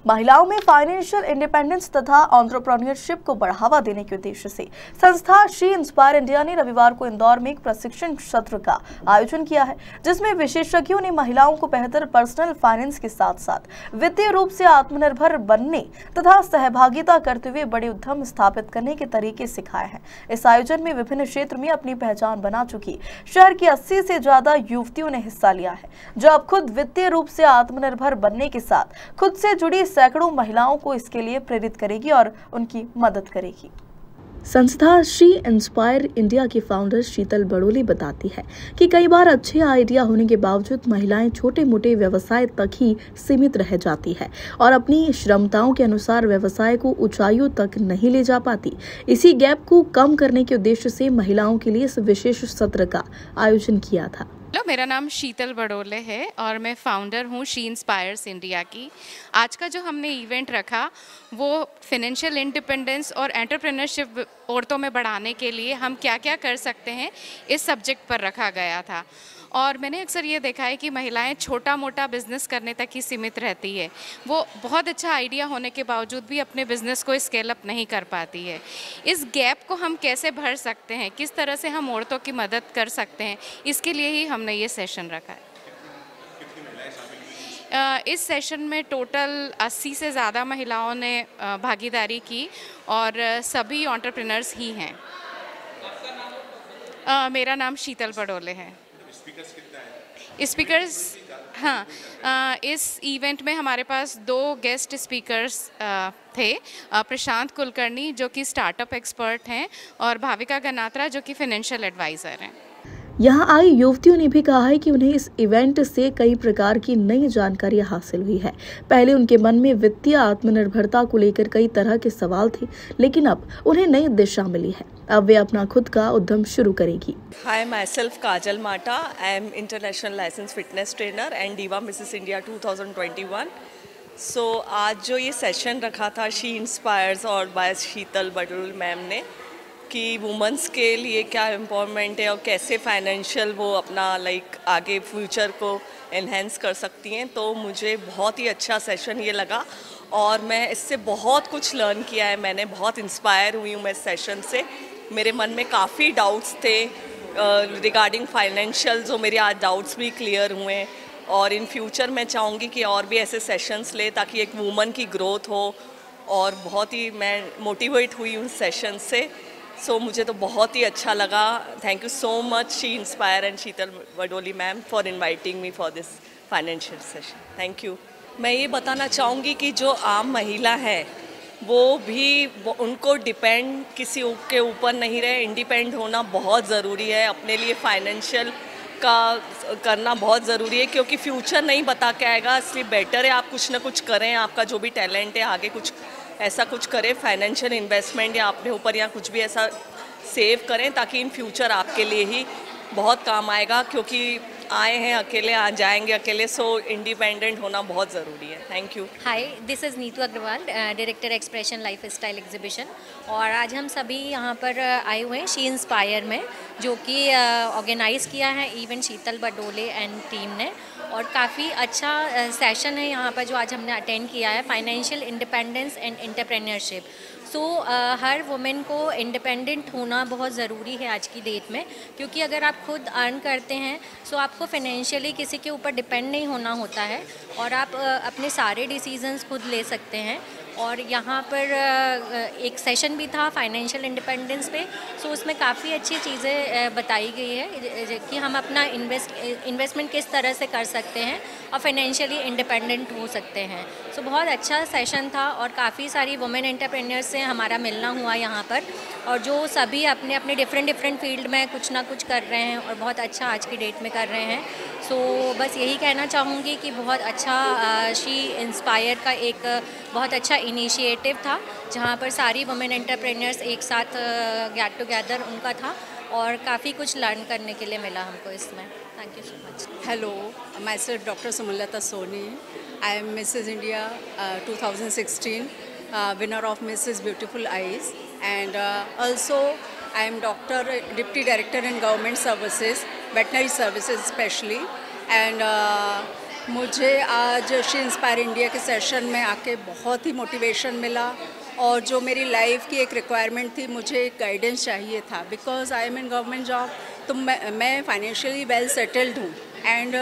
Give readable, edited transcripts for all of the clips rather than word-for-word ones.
महिलाओं में financial independence तथा एंटरप्रेन्योरशिप को बढ़ावा देने के उद्देश्य से संस्था शी इंस्पायर इंडिया ने रविवार को इंदौर में एक प्रशिक्षण सत्र का आयोजन किया है, जिसमें विशेषज्ञों ने महिलाओं को बेहतर पर्सनल फाइनेंस के साथ साथ वित्तीय रूप से आत्मनिर्भर बनने तथा सहभागिता करते हुए बड़े उद्यम स्थापित करने के तरीके सिखाए हैं। इस आयोजन में विभिन्न क्षेत्र में अपनी पहचान बना चुकी शहर की 80 से ज्यादा युवतियों ने हिस्सा लिया है, जो अब खुद वित्तीय रूप से आत्मनिर्भर बनने के साथ खुद से जुड़ी सैकड़ों महिलाओं को इसके लिए प्रेरित करेगी और उनकी मदद करेगी। संस्था शी इंस्पायर इंडिया की फाउंडर शीतल बड़ोली बताती है कि कई बार अच्छे आइडिया होने के बावजूद महिलाएं छोटे मोटे व्यवसाय तक ही सीमित रह जाती है और अपनी क्षमताओं के अनुसार व्यवसाय को ऊंचाइयों तक नहीं ले जा पाती। इसी गैप को कम करने के उद्देश्य से महिलाओं के लिए इस विशेष सत्र का आयोजन किया था। मेरा नाम शीतल बड़ोले है और मैं फाउंडर हूँ शी इंस्पायर्स इंडिया की। आज का जो हमने इवेंट रखा वो फाइनेंशियल इंडिपेंडेंस और एंटरप्रेन्योरशिप औरतों में बढ़ाने के लिए हम क्या क्या कर सकते हैं इस सब्जेक्ट पर रखा गया था। और मैंने अक्सर ये देखा है कि महिलाएं छोटा मोटा बिजनेस करने तक ही सीमित रहती है। वो बहुत अच्छा आइडिया होने के बावजूद भी अपने बिजनेस को स्केल अप नहीं कर पाती है। इस गैप को हम कैसे भर सकते हैं, किस तरह से हम औरतों की मदद कर सकते हैं, इसके लिए ही हमने ये सेशन रखा है। इस सेशन में टोटल 80 से ज़्यादा महिलाओं ने भागीदारी की और सभी एंटरप्रेन्योर्स ही हैं। मेरा नाम शीतल बड़ोले है। स्पीकर्स हाँ, इस इवेंट में हमारे पास 2 गेस्ट स्पीकर्स थे, प्रशांत कुलकर्णी जो कि स्टार्टअप एक्सपर्ट हैं और भाविका गनात्रा जो कि फाइनेंशियल एडवाइज़र हैं। यहाँ आई युवतियों ने भी कहा है कि उन्हें इस इवेंट से कई प्रकार की नई जानकारी हासिल हुई है। पहले उनके मन में वित्तीय आत्मनिर्भरता को लेकर कई तरह के सवाल थे, लेकिन अब उन्हें नई दिशा मिली है। अब वे अपना खुद का उद्यम शुरू करेगी। Hi, myself Kajal Mata. I am international licensed fitness trainer and Diva Mrs. India 2021. So आज जो ये सेशन रखा था शी इंस्पायर्स और बाय शीतल बड़ोल मैम ने कि वुमेंस के लिए क्या एम्पावरमेंट है और कैसे फाइनेंशियल वो अपना आगे फ्यूचर को एनहेंस कर सकती हैं, तो मुझे बहुत ही अच्छा सेशन ये लगा और मैं इससे बहुत कुछ लर्न किया है। मैंने बहुत इंस्पायर हुई हूँ मैं इस सेशन से। मेरे मन में काफ़ी डाउट्स थे रिगार्डिंग फाइनेंशियल, जो मेरे आज डाउट्स भी क्लियर हुए हैं और इन फ्यूचर मैं चाहूँगी कि और भी ऐसे सेशंस ले ताकि एक वुमन की ग्रोथ हो और बहुत ही मैं मोटिवेट हुई हूँ सेशन से। सो मुझे तो बहुत ही अच्छा लगा। Thank you so much she inspire and Sheetal Baroli ma'am for inviting me for this financial session. Thank you. मैं ये बताना चाहूँगी कि जो आम महिला है उनको डिपेंड किसी के ऊपर नहीं रहे, इंडिपेंडेंट होना बहुत ज़रूरी है। अपने लिए फाइनेंशियल का करना बहुत ज़रूरी है क्योंकि फ्यूचर नहीं बता के आएगा, इसलिए बेटर है आप कुछ ना कुछ करें। आपका जो भी टैलेंट है आगे कुछ ऐसा कुछ करें, फाइनेंशियल इन्वेस्टमेंट या अपने ऊपर या कुछ भी ऐसा सेव करें ताकि इन फ्यूचर आपके लिए ही बहुत काम आएगा, क्योंकि आए हैं अकेले, आ जाएंगे अकेले। सो इंडिपेंडेंट होना बहुत ज़रूरी है। Thank you. Hi, this is Neetu Agarwal, director expression life style exhibition. और आज हम सभी यहाँ पर आए हुए हैं शी इंस्पायर में, जो कि ऑर्गेनाइज़ किया है event Sheetal Badole and team ने। और काफ़ी अच्छा सेशन है यहाँ पर जो आज हमने अटेंड किया है, financial independence and entrepreneurship. So हर वुमेन को इंडिपेंडेंट होना बहुत ज़रूरी है आज की डेट में, क्योंकि अगर आप खुद अर्न करते हैं सो आपको फाइनेंशियली किसी के ऊपर डिपेंड नहीं होना होता है और आप अपने सारे डिसीजंस खुद ले सकते हैं। और यहाँ पर एक सेशन भी था फाइनेंशियल इंडिपेंडेंस पे, सो उसमें काफ़ी अच्छी चीज़ें बताई गई है कि हम अपना इन्वेस्टमेंट किस तरह से कर सकते हैं और फाइनेंशियली इंडिपेंडेंट हो सकते हैं। सो बहुत अच्छा सेशन था और काफ़ी सारी वुमेन एंटरप्रेन्योर्स से हमारा मिलना हुआ यहाँ पर, और जो सभी अपने अपने डिफरेंट फील्ड में कुछ ना कुछ कर रहे हैं और बहुत अच्छा आज की डेट में कर रहे हैं। सो बस यही कहना चाहूँगी कि बहुत अच्छा शी इंस्पायर का एक बहुत अच्छा इनिशिएटिव था, जहाँ पर सारी वुमेन एंटरप्रेन्योर्स एक साथ गेट टुगेदर उनका था और काफ़ी कुछ लर्न करने के लिए मिला हमको इसमें। Thank you so much. Hello, my self doctor Sumalatha Soni. I am Mrs India 2016, winner of Mrs. Beautiful Eyes, and also I am Doctor, Deputy Director in Government Services, Veterinary Services especially, and मुझे आज she inspire India के session में आके बहुत ही motivation मिला और जो मेरी लाइफ की एक रिक्वायरमेंट थी, मुझे एक गाइडेंस चाहिए था because I am in government job, तो मैं फाइनेंशियली वेल सेटल्ड हूँ and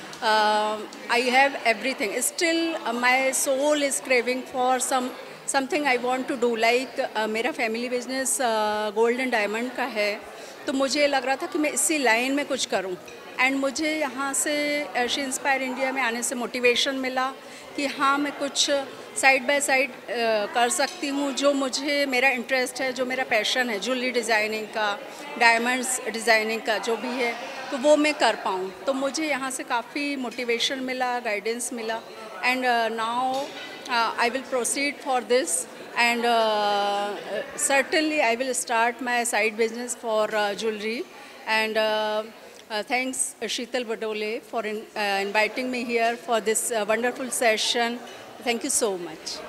I have everything, still my soul is craving for something I want to do like मेरा family business gold and diamond का है, तो मुझे लग रहा था कि मैं इसी लाइन में कुछ करूं एंड मुझे यहाँ से शी इंस्पायर इंडिया में आने से मोटिवेशन मिला कि हाँ मैं कुछ साइड बाय साइड कर सकती हूँ, जो मुझे मेरा इंटरेस्ट है, जो मेरा पैशन है ज्वेलरी डिज़ाइनिंग का, डायमंड्स डिज़ाइनिंग का जो भी है, तो वो मैं कर पाऊँ। तो मुझे यहाँ से काफ़ी मोटिवेशन मिला, गाइडेंस मिला and now I will proceed for this and certainly I will start my side business for jewelry and thanks Sheetal Badole for inviting me here for this wonderful session. Thank you so much.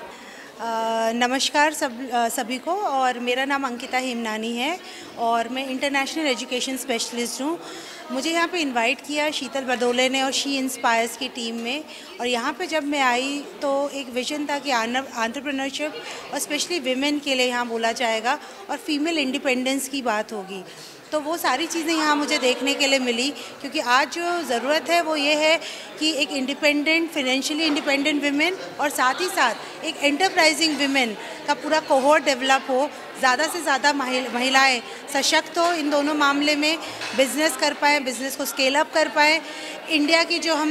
नमस्कार सभी को, और मेरा नाम अंकिता हेमनानी है और मैं international education specialist हूँ। मुझे यहाँ पे इनवाइट किया शीतल बडोले ने और शी इंस्पायर्स की टीम में, और यहाँ पे जब मैं आई तो एक विजन था कि एंटरप्रेन्योरशिप और स्पेशली विमेन के लिए यहाँ बोला जाएगा और फीमेल इंडिपेंडेंस की बात होगी। तो वो सारी चीज़ें यहाँ मुझे देखने के लिए मिली, क्योंकि आज जो ज़रूरत है वो ये है कि एक इंडिपेंडेंट, फाइनेंशियली इंडिपेंडेंट विमेन और साथ ही साथ एक एंटरप्राइजिंग विमेन का पूरा कोहोर्ट डेवलप हो, ज़्यादा से ज़्यादा महिलाएं सशक्त हो, इन दोनों मामले में बिज़नेस कर पाएँ, बिज़नेस को स्केल अप कर पाएँ। इंडिया की जो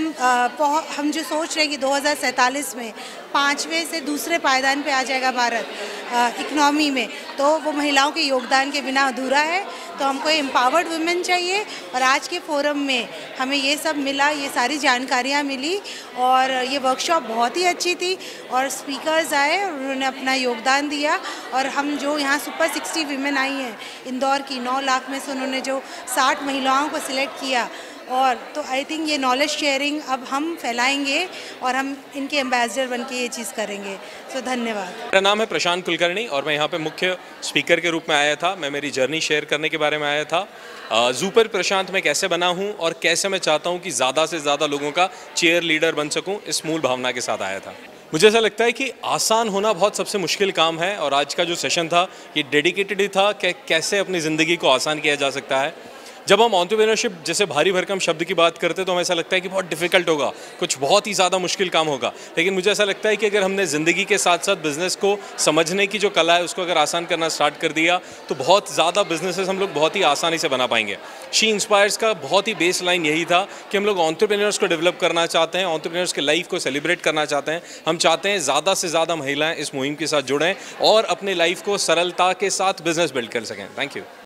हम जो सोच रहे हैं कि 2047 में 5वें से दूसरे पायदान पे आ जाएगा भारत इकनॉमी में, तो वो महिलाओं के योगदान के बिना अधूरा है। तो हमको एम्पावर्ड वुमेन चाहिए और आज के फोरम में हमें ये सब मिला, ये सारी जानकारियाँ मिली और ये वर्कशॉप बहुत ही अच्छी थी और स्पीकर्स आए और उन्होंने अपना योगदान दिया। और हम जो यहाँ सुपर 60 वीमेन आई हैं इंदौर की, 9 लाख में से उन्होंने जो 60 महिलाओं को सिलेक्ट किया, और तो आई थिंक ये नॉलेज शेयरिंग अब हम फैलाएंगे और हम इनके एम्बेसडर बन के ये चीज़ करेंगे। सो धन्यवाद। मेरा नाम है प्रशांत कुलकर्णी और मैं यहाँ पे मुख्य स्पीकर के रूप में आया था। मैं मेरी जर्नी शेयर करने के बारे में आया था। ज़ूपर प्रशांत मैं कैसे बना हूँ और कैसे मैं चाहता हूँ कि ज़्यादा से ज़्यादा लोगों का चेयर लीडर बन सकूँ, इस मूल भावना के साथ आया था। मुझे ऐसा लगता है कि आसान होना बहुत सबसे मुश्किल काम है, और आज का जो सेशन था ये डेडिकेटेड ही था कि कैसे अपनी ज़िंदगी को आसान किया जा सकता है। जब हम एंटरप्रेन्योरशिप जैसे भारी भरकम शब्द की बात करते हैं तो हमें ऐसा लगता है कि बहुत डिफिकल्ट होगा, कुछ बहुत ही ज़्यादा मुश्किल काम होगा, लेकिन मुझे ऐसा लगता है कि अगर हमने ज़िंदगी के साथ साथ बिज़नेस को समझने की जो कला है उसको अगर आसान करना स्टार्ट कर दिया तो बहुत ज़्यादा बिजनेसेस हम लोग बहुत ही आसानी से बना पाएंगे। शी इंस्पायर्स का बहुत ही बेस लाइन यही था कि हम लोग एंटरप्रेन्योर्स को डेवलप करना चाहते हैं, एंटरप्रेन्योर्स के लाइफ को सेलिब्रेट करना चाहते हैं। हम चाहते हैं ज़्यादा से ज़्यादा महिलाएँ इस मुहिम के साथ जुड़ें और अपने लाइफ को सरलता के साथ बिजनेस बिल्ड कर सकें। Thank you.